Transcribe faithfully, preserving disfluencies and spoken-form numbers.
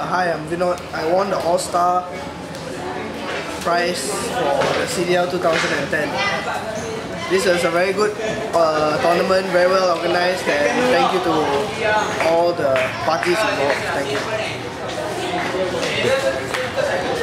Uh, hi, I'm Vinod. I won the All-Star prize for the C D L two thousand ten. This was a very good uh, tournament, very well organized, and thank you to all the parties involved. Thank you.